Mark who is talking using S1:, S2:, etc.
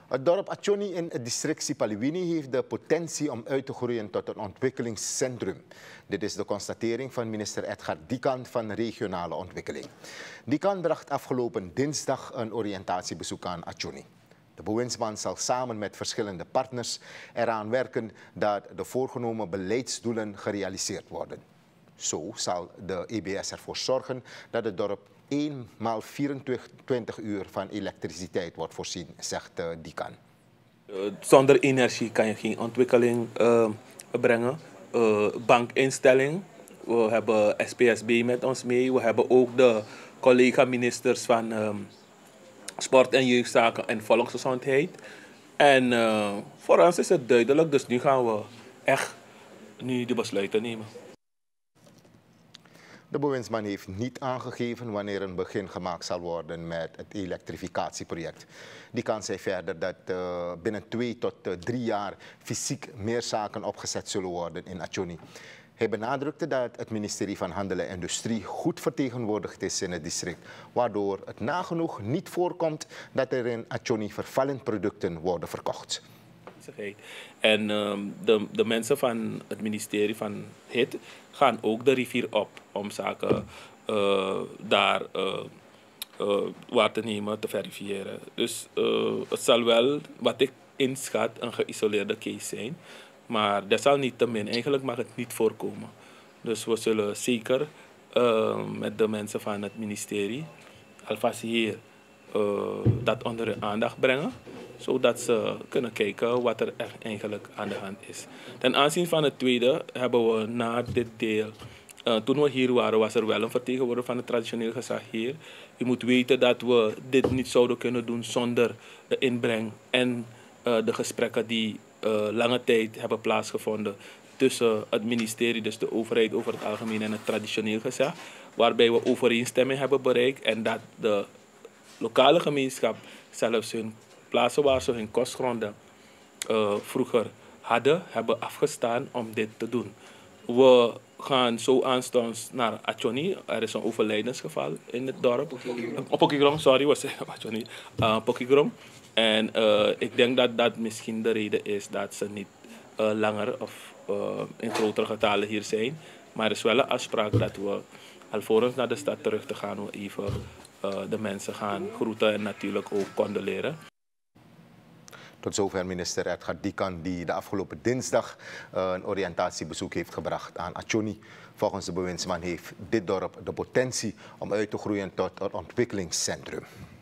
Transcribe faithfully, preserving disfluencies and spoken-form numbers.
S1: Het dorp Achoni in het district Sipaliwini heeft de potentie om uit te groeien tot een ontwikkelingscentrum. Dit is de constatering van minister Edgar Dikan van Regionale Ontwikkeling. Dikan bracht afgelopen dinsdag een oriëntatiebezoek aan Achoni. De bewindsman zal samen met verschillende partners eraan werken dat de voorgenomen beleidsdoelen gerealiseerd worden. Zo zal de E B S ervoor zorgen dat het dorp één maal vierentwintig uur van elektriciteit wordt voorzien, zegt uh, Dikan.
S2: Uh, zonder energie kan je geen ontwikkeling uh, brengen. Uh, bankinstelling, we hebben S P S B met ons mee. We hebben ook de collega-ministers van um, Sport en Jeugdzaken en Volksgezondheid. En uh, voor ons is het duidelijk, dus nu gaan we echt nu de besluiten nemen.
S1: De bewindsman heeft niet aangegeven wanneer een begin gemaakt zal worden met het elektrificatieproject. Dikan zei verder dat uh, binnen twee tot uh, drie jaar fysiek meer zaken opgezet zullen worden in Achoni. Hij benadrukte dat het ministerie van Handel en Industrie goed vertegenwoordigd is in het district, waardoor het nagenoeg niet voorkomt dat er in Achoni vervallend producten worden verkocht.
S2: En um, de, de mensen van het ministerie van H I T gaan ook de rivier op om zaken uh, daar uh, uh, waar te nemen, te verifiëren. Dus uh, het zal wel, wat ik inschat, een geïsoleerde case zijn. Maar desalniettemin, eigenlijk mag het niet voorkomen. Dus we zullen zeker uh, met de mensen van het ministerie alvast hier uh, dat onder de aandacht brengen, zodat ze kunnen kijken wat er echt eigenlijk aan de hand is. Ten aanzien van het tweede hebben we na dit deel, uh, toen we hier waren, was er wel een vertegenwoordiger van het traditioneel gezag hier. Je moet weten dat we dit niet zouden kunnen doen zonder de inbreng en uh, de gesprekken die uh, lange tijd hebben plaatsgevonden tussen het ministerie, dus de overheid over het algemeen en het traditioneel gezag, waarbij we overeenstemming hebben bereikt en dat de lokale gemeenschap zelfs hun plaatsen waar ze hun kostgronden uh, vroeger hadden, hebben afgestaan om dit te doen. We gaan zo aanstonds naar Achoni. Er is een overlijdensgeval in het dorp. Pokigrom, sorry, was Achoni. Uh, Pokigrom. En uh, ik denk dat dat misschien de reden is dat ze niet uh, langer of uh, in grotere getallen hier zijn. Maar er is wel een afspraak dat we alvorens naar de stad terug te gaan, we even uh, de mensen gaan groeten en natuurlijk ook condoleren.
S1: Tot zover minister Edgar Dikan, die de afgelopen dinsdag uh, een oriëntatiebezoek heeft gebracht aan Achoni. Volgens de bewindsman heeft dit dorp de potentie om uit te groeien tot een ontwikkelingscentrum.